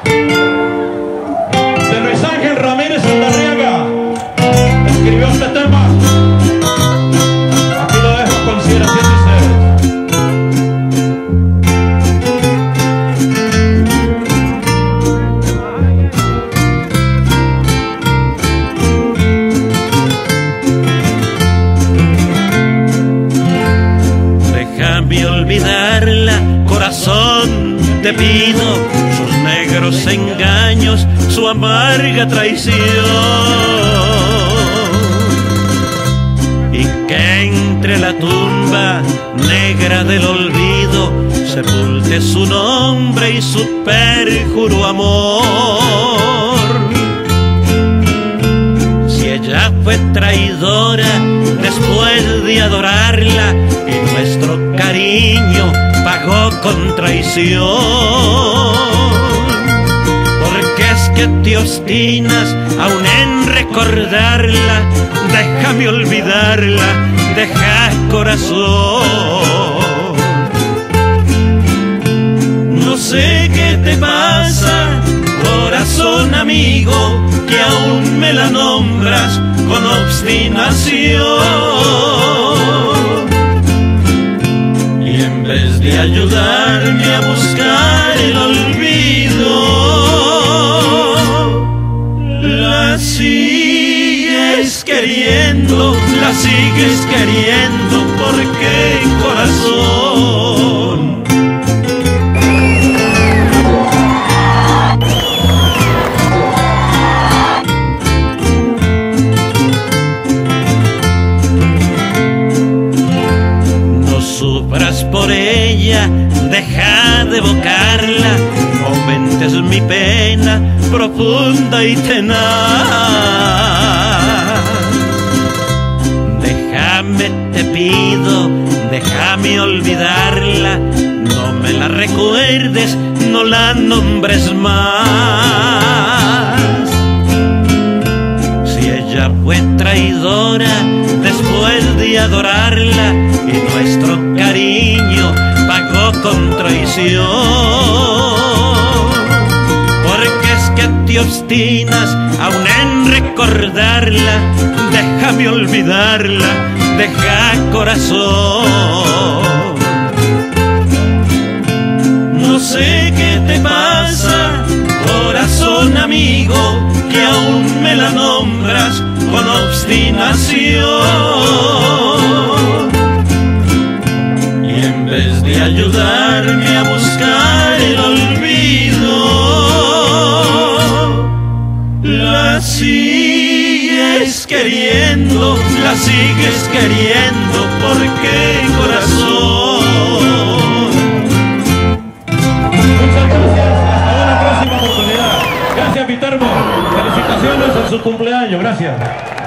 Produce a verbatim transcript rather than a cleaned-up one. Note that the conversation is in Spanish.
de Luis Ángel Ramírez Saldarriaga, escribió este tema. Aquí lo dejo a consideración de ustedes. Déjame olvidarla, corazón, te pido, sus negros engaños, su amarga traición, y que entre la tumba negra del olvido sepulte su nombre y su perjuro amor. Si ella fue traidora después de adorarla y nuestro cariño pagó con traición, porque es que te obstinas aún en recordarla. Déjame olvidarla, deja corazón. No sé qué te pasa, corazón amigo, que aún me la nombras con obstinación, y en vez de ayudarme a buscar el olvido, la sigues queriendo, la sigues queriendo. ¿Por qué, corazón? Sufras por ella, deja de evocarla, aumentes mi pena profunda y tenaz. Déjame, te pido, déjame olvidarla, no me la recuerdes, no la nombres más. Si ella fue traidora después de adorarla y nuestro cariño pagó con traición, porque es que te obstinas aún en recordarla. Déjame olvidarla, deja corazón. No sé qué te pasa, corazón amigo, que aún me la nombras con obstinación, y en vez de ayudarme a buscar el olvido, la sigues queriendo, la sigues queriendo. ¿Por qué, corazón? Muchas gracias, hasta una próxima oportunidad. Gracias, Viterbo, felicitaciones en su cumpleaños, gracias.